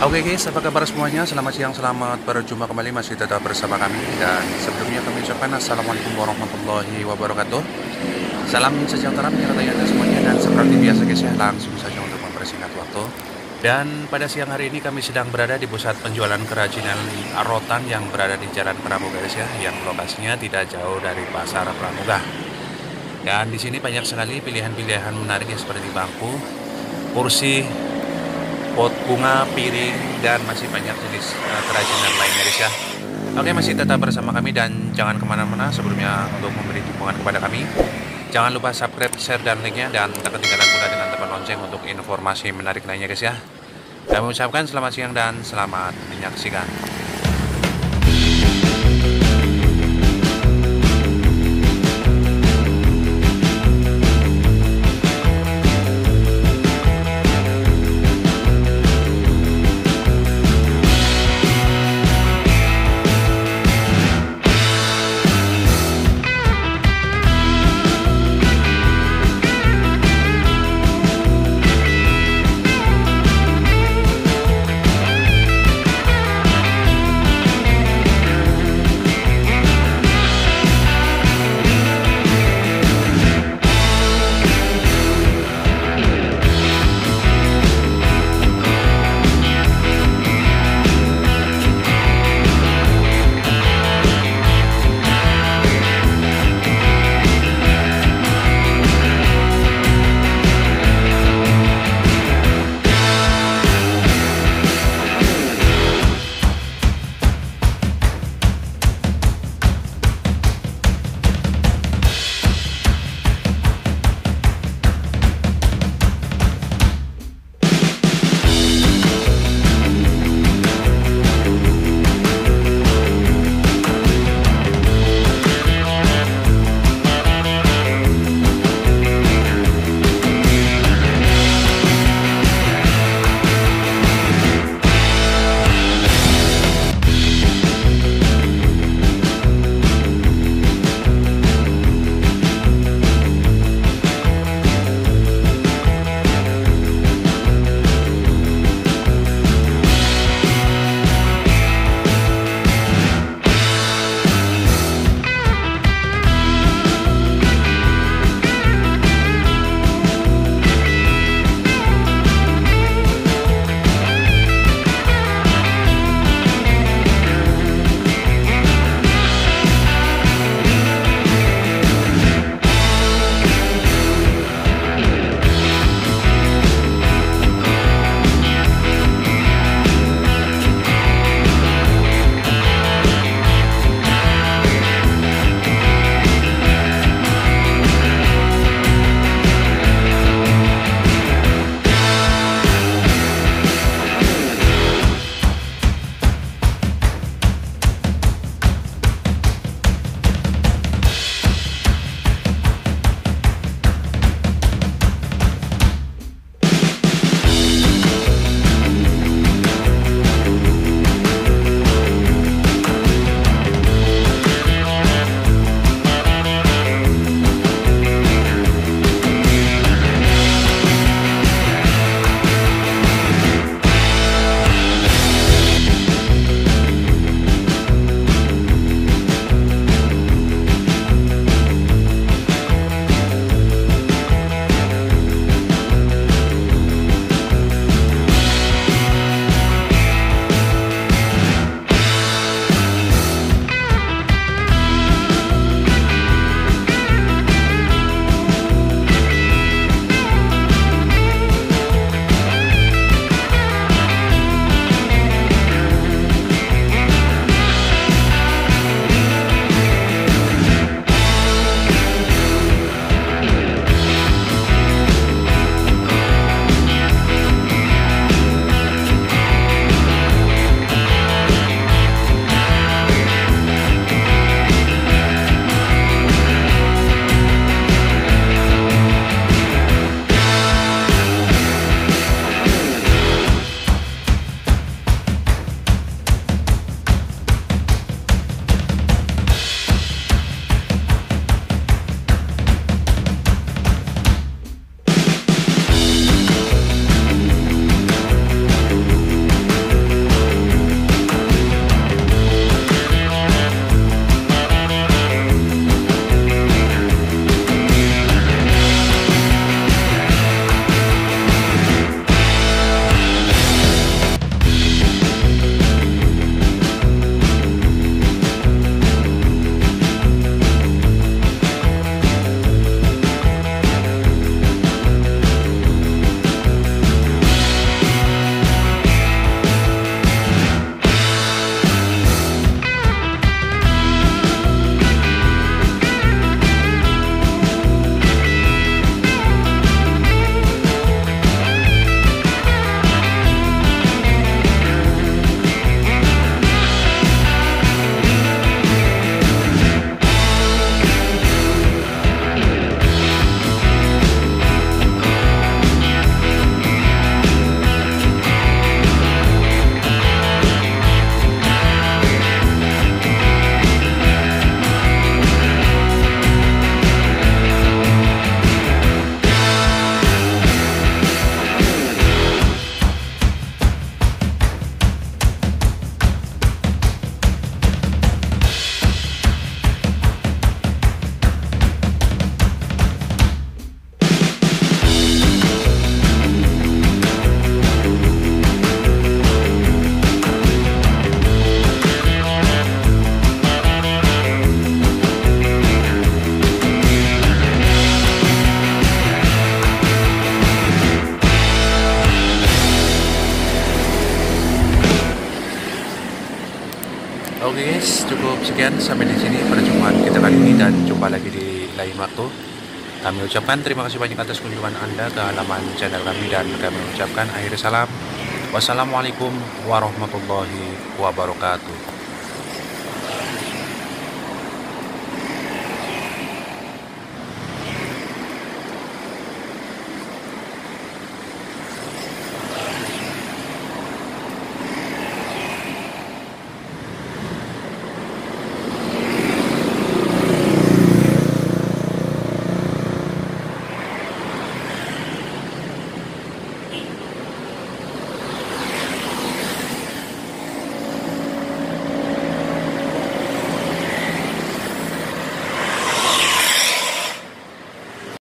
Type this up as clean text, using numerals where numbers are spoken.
Oke guys, apa kabar semuanya? Selamat siang, selamat berjumpa kembali, masih tetap bersama kami. Dan sebelumnya kami ucapkan Assalamualaikum warahmatullahi wabarakatuh. Salam sejahtera menyertai Anda semuanya. Dan seperti biasa guys ya, langsung saja untuk mempersingkat waktu. Dan pada siang hari ini kami sedang berada di pusat penjualan kerajinan rotan yang berada di Jalan Pramuga guys ya, yang lokasinya tidak jauh dari Pasar Pramuga. Dan di sini banyak sekali pilihan-pilihan menarik ya, seperti bangku, kursi, pot bunga, piring, dan masih banyak jenis kerajinan lainnya guys ya. Oke, masih tetap bersama kami dan jangan kemana-mana. Sebelumnya untuk memberi dukungan kepada kami, jangan lupa subscribe, share, dan like-nya, dan tak ketinggalan pula dengan tekan lonceng untuk informasi menarik lainnya guys ya. Kami ucapkan selamat siang dan selamat menyaksikan. guys, cukup sekian sampai di sini perjumpaan kita kali ini dan jumpa lagi di lain waktu. Kami ucapkan terima kasih banyak atas kunjungan Anda ke halaman channel kami dan kami ucapkan akhir salam. Wassalamualaikum warahmatullahi wabarakatuh.